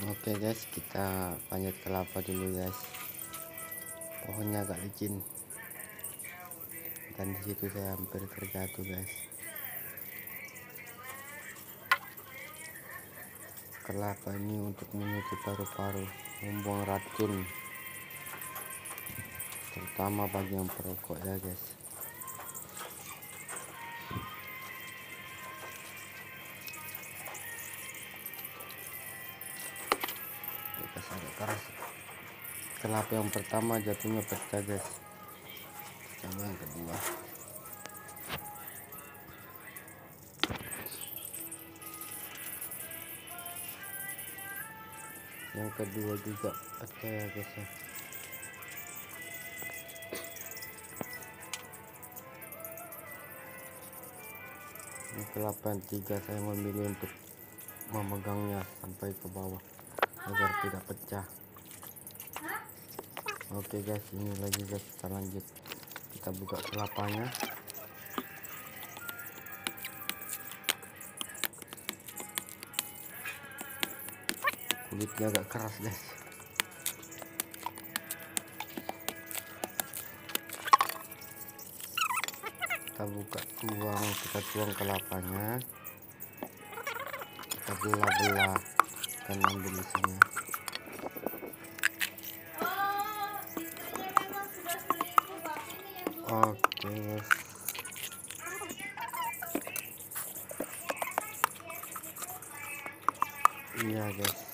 Oke guys, kita panjat kelapa dulu guys. Pohonnya agak licin dan disitu saya hampir terjatuh guys. Kelapa ini untuk menyuci paru-paru, membuang racun, terutama bagi yang perokok ya guys. Agak keras. Kelapa yang pertama jatuhnya pecah guys. Coba yang kedua. Yang kedua juga pecah ya guys ya. Ini kelapa yang tiga, saya memilih untuk memegangnya sampai ke bawah agar tidak pecah. Oke guys, ini lagi guys, kita lanjut, kita buka kelapanya. Kulitnya agak keras guys. Kita buka, kita tuang kelapanya, kita belah-belah dan ambil isinya. Oke guys, iya guys.